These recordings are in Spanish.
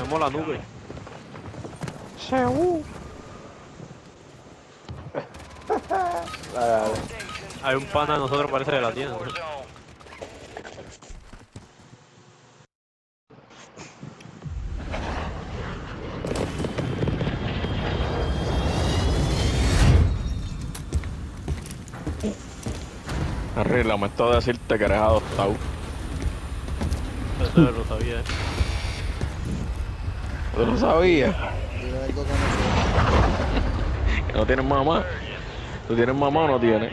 Somos la nube. Hay un pana de nosotros, parece que la tiene. ¿No? Henry, lamento de decirte que eres adoptado. Eso lo sabía. ¿Tú lo sabías? Dile algo que no sé. ¿Que no tienes mamá? ¿Tú tienes mamá o no tienes?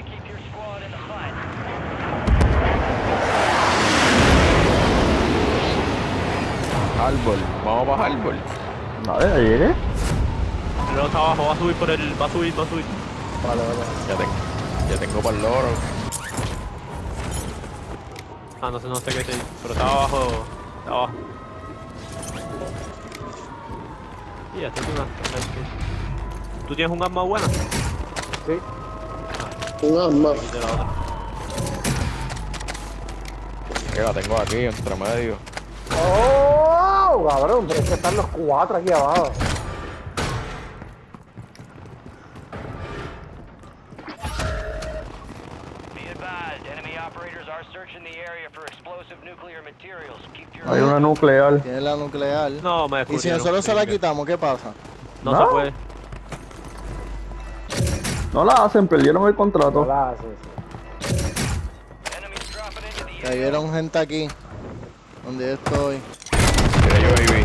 Árbol, vamos para árbol. Vale, ahí llegué. Luego está abajo, va a subir por el. Va a subir. Vale, vale. Ya tengo para el loro. Ah, no sé qué te. Pero estaba abajo. Está abajo. Y ya, tengo una. ¿Tú tienes un arma buena? Sí. Un arma. Y de la otra. Que la tengo aquí, entre medio. ¡Oh! Cabrón, pero es que están los 4 aquí abajo. Hay una nuclear. Tiene la nuclear. No, me Y si descubrieron. nosotros se la quitamos, ¿qué pasa? No No. se puede. No la hacen, perdieron el contrato. Hola, sí. Cayeron gente aquí. Donde yo estoy. Mira yo, baby.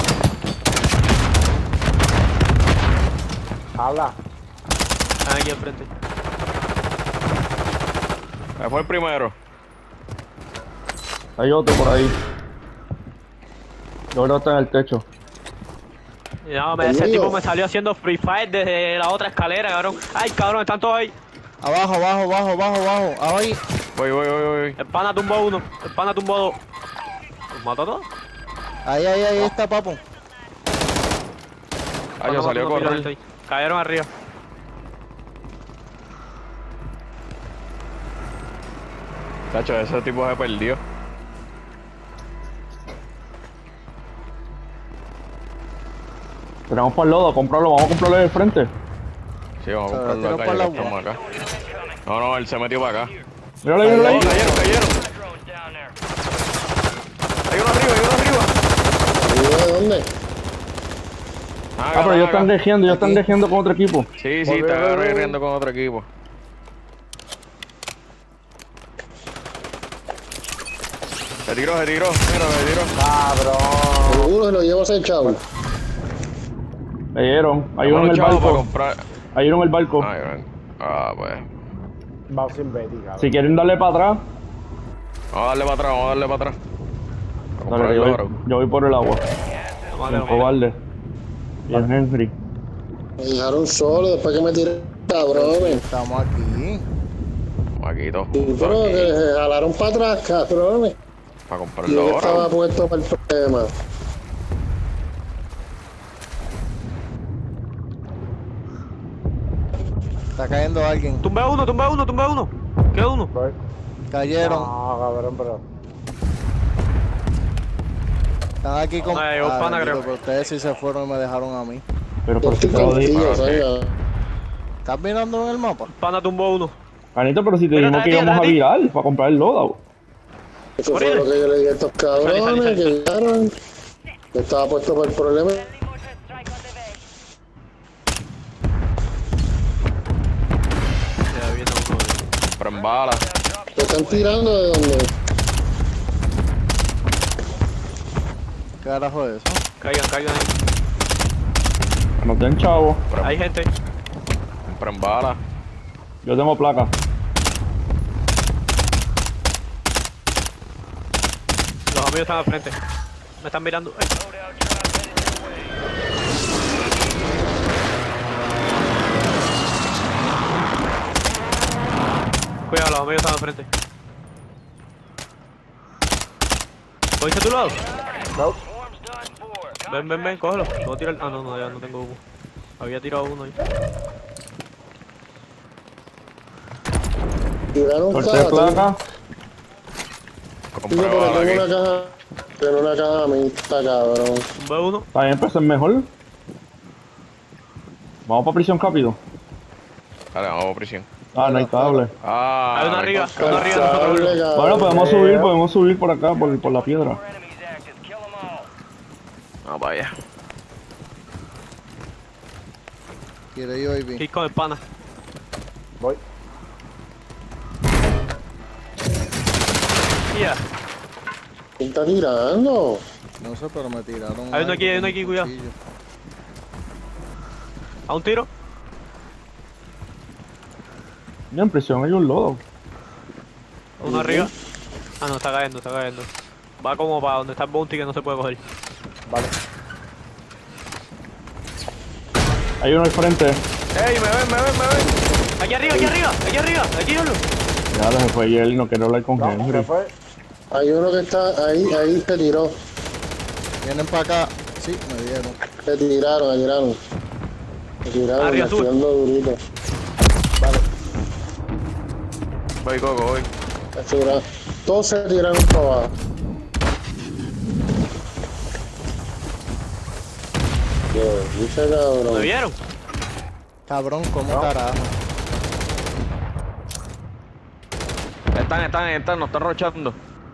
Habla. Están aquí enfrente. Ahí fue el primero. Hay otro por ahí. Yo creo que está en el techo. No, ese tipo me salió haciendo Free Fire desde la otra escalera, cabrón. Ay, cabrón, están todos ahí. Abajo, abajo, abajo, abajo, abajo. Ahí. Voy. El pana tumbó uno, el pana tumbó dos. ¿Los mató a todos? Ahí está, papo. Ah, yo salió a correr. Ahí. Cayeron arriba. Tacho, ese tipo se perdió. Tenemos para el lodo, comprarlo, vamos a comprarlo en el frente. Sí, vamos a Se lo comprarlo tiró acá, para ya la que estamos acá. No, él se metió para acá. Míralo ahí, míralo ahí. Cayeron. Hay uno arriba. ¿De dónde? Ah, pero ellos están dejiendo con otro equipo. Sí, está riendo con otro equipo. Se tiró, mira, se tiró. Cabrón. Seguro se lo llevo acechado. Cayeron, hay uno en Vámonos, el chavos, para barco. comprar. Hay uno en el barco. Pues. Vamos sin Betty, cabrón. Si quieren darle para atrás, Vamos a darle para atrás, A comprar dale, el oro. yo voy por el agua. El cobarde. Y el Henry. Me dejaron solo después que me tiré, cabrones. Estamos aquí. Aquí todo. Sí, pero que se jalaron para atrás, cabrones. Para comprar Y el yo estaba oro. puesto para el problema. Está cayendo alguien. Tumbé uno. Quedó uno. Cayeron. No, cabrón, pero. Están aquí con. No, yo, pana, creo. Pero ustedes sí se fueron y me dejaron a mí. Pero Yo por si estoy te lo dije. contigo, ¿sabes? ¿Estás mirando en el mapa? Pana tumbó uno. Canito, pero si te Pero dijimos que íbamos a virar para comprar el loadout. Eso fue lo que yo le dije a estos cabrones Sali. que llegaron. Yo estaba puesto por el problema. Ya viene uno. Pero en bala. ¿Te están tirando de dónde? ¿Qué carajo es eso? Caigan ahí. Nos den chavo. Hay gente. Pero en bala. Yo tengo placa. Los amigos están al frente. Me están mirando. Ay. Cuidado, los amigos están al frente. ¿Cogiste a tu lado? No. Ven, cógelo. Te voy a tirar. Ah, no, ya no tengo humo. Había tirado uno ahí. Tiraron Corté para placa. Compré pero bala tengo aquí. una caja. Tengo una caja mixta, cabrón. Un B1. Está bien, pues es mejor. Vamos para prisión rápido. Dale, vamos a prisión. Ah, no hay cable. Ah, Hay una no arriba, cable. una arriba de nosotros. Cable, Bruno. cabrón. Bueno, podemos subir por acá, por la piedra. Vamos para allá. Quiere ir, baby. Kick con el pana. Voy. Yeah. ¿Quién está tirando? No sé, pero me tiraron. Hay uno aquí, algo hay uno con aquí, un cuidado. cuchillo. A un tiro. Mira, en prisión hay un lodo. Uno arriba. Ah, no, está cayendo, está cayendo. Va como para donde está el bounty que no se puede coger. Vale. Hay uno al frente. ¡Ey, me ven! Aquí arriba, aquí arriba, aquí arriba, aquí solo. Ya se fue y él no quiere hablar con No, Henry. se fue. Hay uno que está ahí se tiró. Vienen para acá. Sí, me dieron. Se tiraron. Arriba, me estoy dando durito. Vale, Voy, Coco, voy. se tiraron. Todos se tiraron para abajo. Dice ¿Me cabrón. vieron? Cabrón, ¿cómo No. carajo? Están, nos están rochando.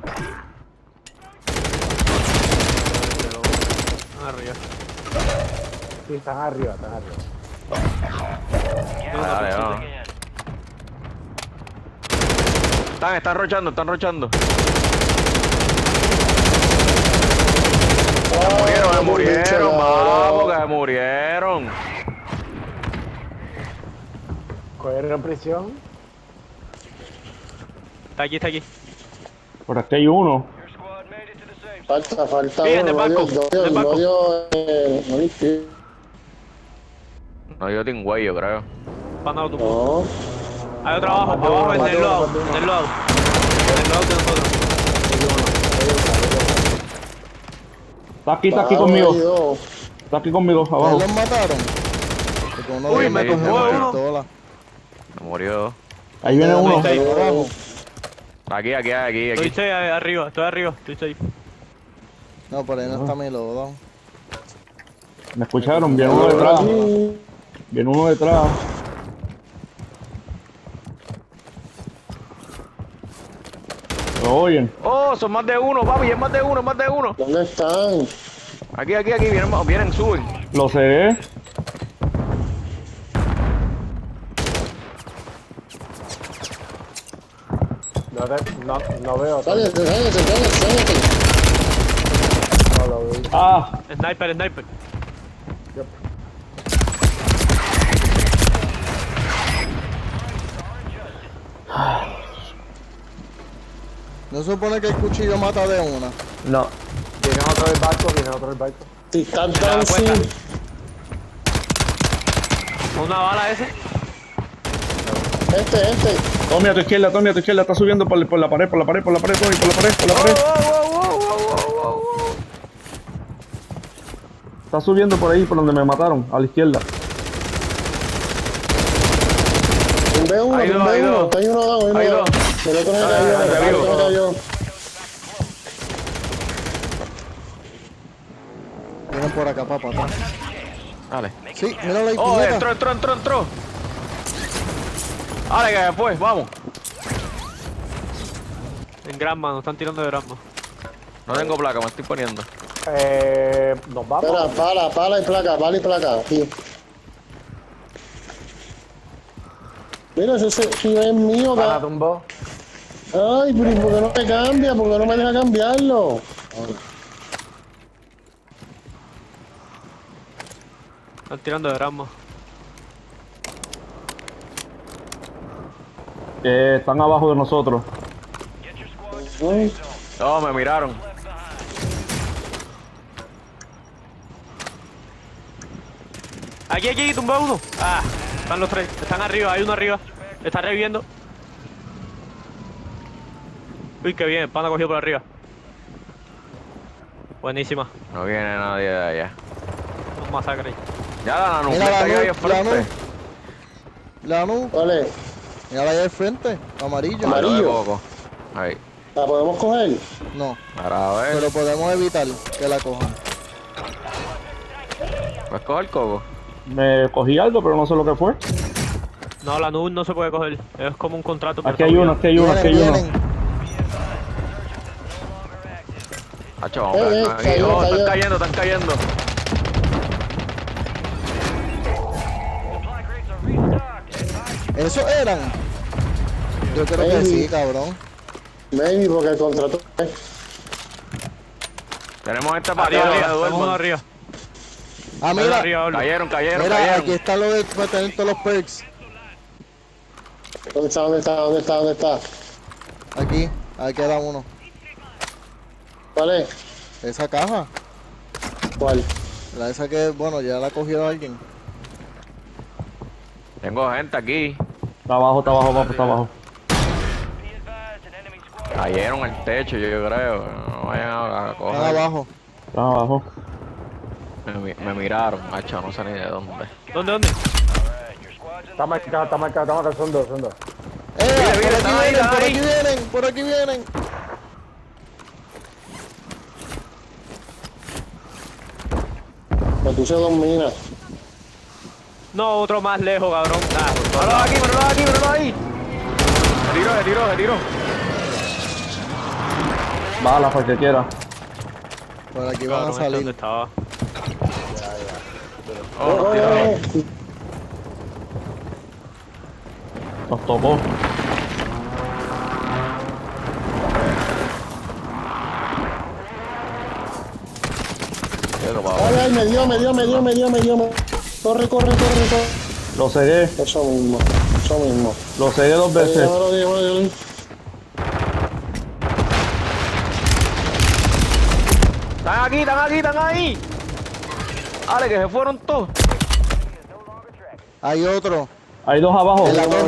Arriba. Sí, están arriba. Dale, vamos. Están rochando. Se murieron, vamos, que se murieron. Cogieron en prisión. Está aquí. Por aquí hay uno. Falta Sí, en uno. el barco, en el barco. No limpio. No, yo tengo un güey, yo creo. Pana tu. No. Hay otro abajo, en el lado. En el lado de nosotros. Está aquí Hay conmigo. dos. Está aquí conmigo, ¿Ya abajo. los mataron? Porque uno Uy, de ellos me cogió tumbó una uno. pistola. Se murió. Ahí viene uno. Estoy safe. Abajo. Aquí. Estoy safe arriba, estoy safe. No, por ahí no está mi lodo. Me escucharon, viene uno detrás. Viene uno detrás. ¿Lo oyen? Oh, son más de uno, papi, es más de uno. ¿Dónde están? Aquí, vienen, suben. Lo sé. No veo. Cállate. No lo vi. Ah, Sniper. No se supone que el cuchillo mata de una. no. Viene otro del barco. Si están la dancing. puerta. Una bala ese. Este. Tommy a tu izquierda, está subiendo por la pared, Tommy, por la pared. Está subiendo por ahí, por donde me mataron, a la izquierda. Tumbé uno. Hay dos. Está ahí uno abajo. Hay dos. El otro se cayó. Vienen por acá, papá. Dale. Sí, míralo ahí, Oh, puñeta. entró. Dale, que después, vamos. En Granma, nos están tirando de Granma. No tengo placa, me estoy poniendo. Nos vamos. Espera, pala y placa. Aquí. Mira, ese es mío, Pana tumbó. Ay, pero ¿y por qué no me cambia? ¿Por qué no me deja cambiarlo? Están tirando de Granma. Están abajo de nosotros. Ay, No, me miraron. Aquí, tumbó uno. Ah, están los tres. Están arriba, hay uno arriba. Está reviviendo. Uy, qué bien, el pana cogió por arriba. Buenísima. No viene nadie de allá. Un masacre. Ya la nanu, Mira está la ahí al luz, frente. La luz. ¿cuál es? Mírala ahí al frente. Amarillo. Amarillo. Coco. Ahí. ¿La podemos coger? No, Para ver. pero podemos evitar que la cojan. ¿Puedes coger coco? Me cogí algo, pero no sé lo que fue. No, la nube no se puede coger. Es como un contrato. Aquí hay uno, aquí hay uno, aquí hay uno. Vienen. Hacho, vamos a ver. Aquí. cayó, Oh, cayó. están cayendo, están cayendo. ¿Esos eran? Yo creo que sí, cabrón. Maybe, porque el contrato... Tenemos gente para Arriba, arriba, arriba, duerman. uno arriba. Ah, Uno mira. arriba, Orlo. Cayeron, cayeron, Mira, aquí cayeron. está lo de para tener todos los perks. ¿Dónde está? ¿Dónde está? ¿Dónde está? ¿Dónde está? Aquí, ahí queda uno. ¿Cuál es? Esa caja. ¿Cuál? La esa que, bueno, ya la cogió alguien. Tengo gente aquí. Está abajo, papá, está abajo. Cayeron el techo, yo creo. No vayan a Están coger. abajo. Está abajo. Me miraron, macho, no sé ni de dónde. ¿Dónde? Está marcado, son dos. Mira, Por mira, aquí están ahí, vienen, están por ahí. aquí vienen, por aquí vienen. Me puse dos minas. No, otro más lejos, cabrón. ¡Míralo aquí, míralo aquí, míralo ahí! Se tiró. Bala, porque quiera. Por aquí van a Cabrón, ¿este salir. ¿dónde estaba? Oh, nos tiraron. Nos tocó. Quedo para abajo. Ay, ay, me dio. Corre. Lo cegué. Eso mismo. Lo cegué 2 veces. Llévalo. Están ahí. Ale, que se fueron todos. Hay otro. Hay 2 abajo. En la torre.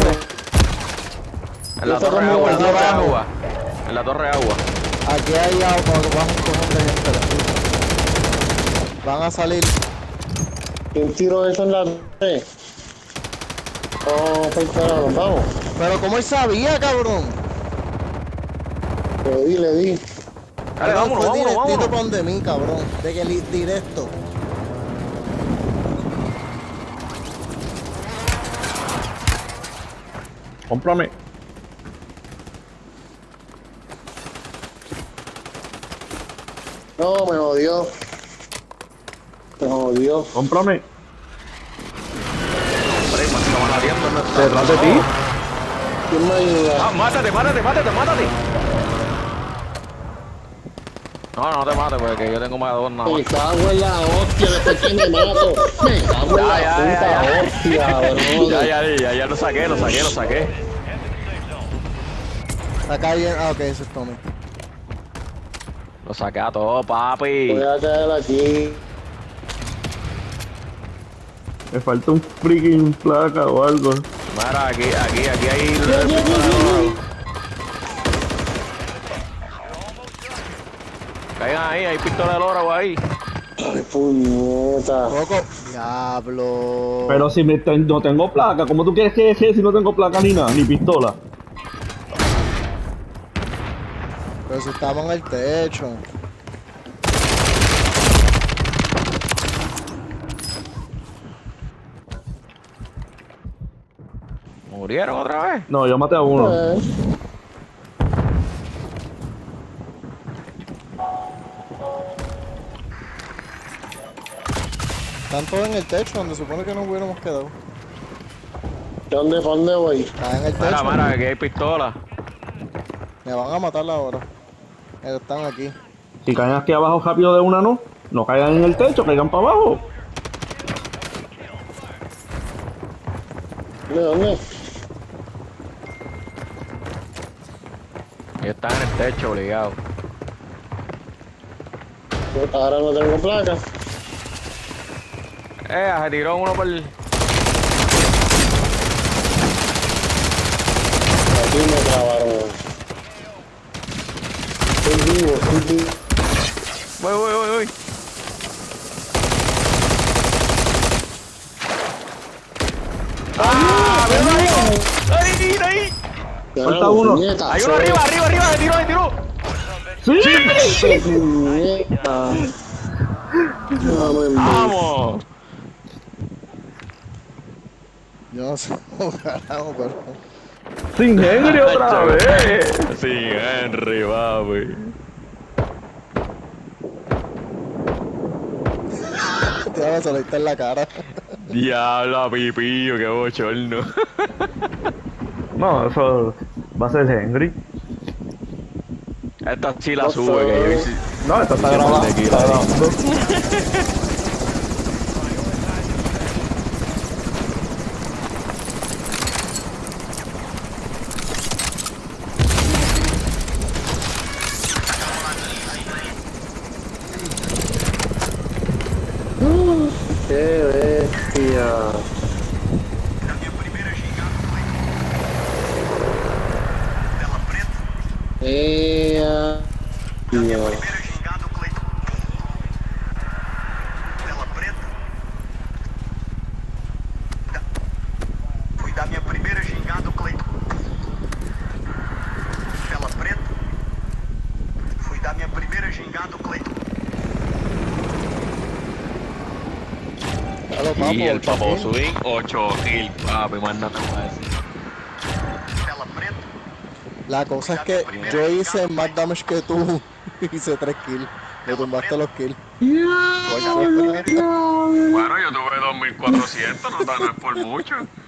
En la Yo torre tengo agua, uno abajo. En la torre agua. Aquí hay agua, bajo un cojón de gente. Van a salir. ¿Quién tiró eso en la red? Oh, pues nos vamos. Pero como él sabía, cabrón. Le di. Dale, Cabrón, vámonos. para donde mí, cabrón. De que directo. Cómprame. No, me jodió. Cómprame. Hombre, más que van abriendo nuestra- Detrás de ti. ¿Quién me ayuda? Ah, mátate. No te mates, porque yo tengo más de 2 nada Me más. cago en la hostia, después que me mato. Me cago en la Ya. puta hostia, bro. Ya lo saqué. Acá hay. Ah, ok, ese es Tommy. Lo saqué a todo, papi. Voy a caer aquí. Me falta un freaking placa o algo. Mira, aquí hay... Caigan ahí, hay pistola del oro ahí. Ay, puñeta. Poco. Diablo. Pero si no tengo placa, ¿cómo tú quieres que deje si no tengo placa ni nada? Ni pistola. Pero si estamos en el techo. ¿Murieron otra vez? No, yo maté a uno. Están todos en el techo, donde supone que nos hubiéramos quedado. ¿Dónde voy? Están en el techo. Mira, aquí hay pistola. Me van a matar ahora. Están aquí. Si caen aquí abajo rápido de una, no caigan en el techo, caigan para abajo. ¿De dónde? Ellos están en el techo, obligado. Ahora no tengo placa. Se tiró uno por el... Aquí me clavaron. Estoy vivo. Voy. ¡Ah! ¡Míralo ahí! ¡Ahí! Falta uno. Puñeta, Hay uno arriba, me tiró. ¡Sí! Puñeta. ¡Vamos! Yo no sé cómo carajo, pero. ¡Sin Henry otra vez! Sí, Henry, papi. Tío, se lo diste en la cara. Diablo, pipillo, qué bochorno. No, eso va a ser Henry. Esta sí la sube, que yo hice. No, esto está Sí, grabado. por aquí, Está ahí. grabando. Qué bestia. Dios. Fui dar minha primeira gingada, Cleiton. Tela preta. Fui dar minha primeira gingada, Cleiton. Dale, papo, Y el papo Joaquín. swing, 8 kills, papi, más nada te voy a decir. Tela preta. La cosa es que yo hice más damage que tú. Hice 3 kills. Me tumbaste los kills. Bueno, yo tuve 2400, no es por mucho.